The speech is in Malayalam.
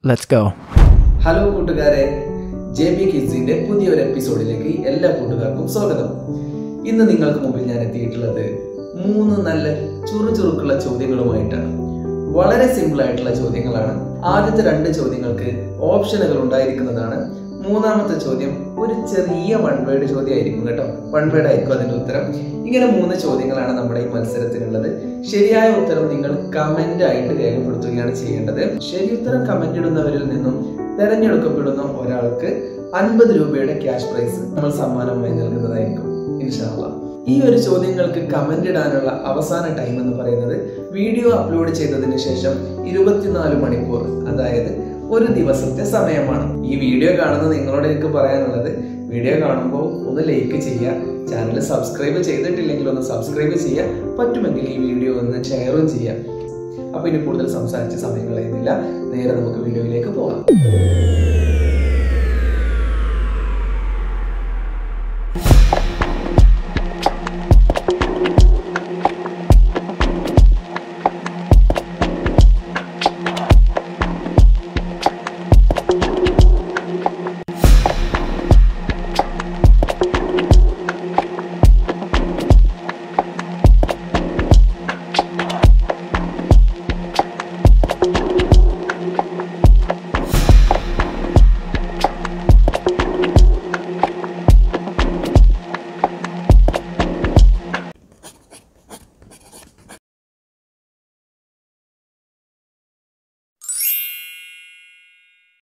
Let's go. ഹലോ കൂട്ടുകാരെ, JB കിഡ്സിന്റെ പുതിയൊരു എപ്പിസോഡിലേക്ക് എല്ലാ കൂട്ടുകാർക്കും സ്വാഗതം. ഇന്ന് നിങ്ങൾക്ക് മുമ്പിൽ ഞാൻ എത്തിയിട്ടുള്ളത് 3 നല്ല ചുറുചുറുക്കുള്ള ചോദ്യങ്ങളുമായിട്ടാണ്. വളരെ സിമ്പിൾ ആയിട്ടുള്ള ചോദ്യങ്ങളാണ്. ആദ്യത്തെ 2 ചോദ്യങ്ങൾക്ക് ഓപ്ഷനുകൾ ഉണ്ടായിരിക്കുന്നതാണ്. മൂന്നാമത്തെ ചോദ്യം ഒരു ചെറിയ വൺ വേർഡ് ചോദ്യമായിരിക്കും കേട്ടോ. വൺ വേർഡ് ആയിരിക്കും അതിന്റെ ഉത്തരം. ഇങ്ങനെ 3 ചോദ്യങ്ങളാണ് നമ്മുടെ ഈ മത്സരത്തിനുള്ളത്. ശരിയായ ഉത്തരം നിങ്ങൾ കമന്റ് ആയിട്ട് രേഖപ്പെടുത്തുകയാണ് ചെയ്യേണ്ടത്. ശരി ഉത്തരം കമന്റ് ഇടുന്നവരിൽ നിന്നും തെരഞ്ഞെടുക്കപ്പെടുന്ന ഒരാൾക്ക് 50 രൂപയുടെ ക്യാഷ് പ്രൈസ് നമ്മൾ സമ്മാനമായി നൽകുന്നതായിരിക്കും ഇൻഷാ അല്ലാഹ്. ഈ ഒരു ചോദ്യങ്ങൾക്ക് കമന്റ് ഇടാനുള്ള അവസാന ടൈം എന്ന് പറയുന്നത് വീഡിയോ അപ്ലോഡ് ചെയ്തതിനു ശേഷം 24 മണിക്കൂർ, അതായത് ഒരു ദിവസത്തെ സമയമാണ്. ഈ വീഡിയോ കാണുന്ന നിങ്ങളോട് എനിക്ക് പറയാനുള്ളത്, വീഡിയോ കാണുമ്പോൾ ഒന്ന് ലൈക്ക് ചെയ്യുക, ചാനൽ സബ്സ്ക്രൈബ് ചെയ്തിട്ടില്ലെങ്കിൽ ഒന്ന് സബ്സ്ക്രൈബ് ചെയ്യുക, പറ്റുമെങ്കിൽ ഈ വീഡിയോ ഒന്ന് ഷെയറും ചെയ്യുക. അപ്പൊ ഇനി കൂടുതൽ സംസാരിച്ച് സമയം കളയുന്നില്ല, നേരെ നമുക്ക് വീഡിയോയിലേക്ക് പോകാം.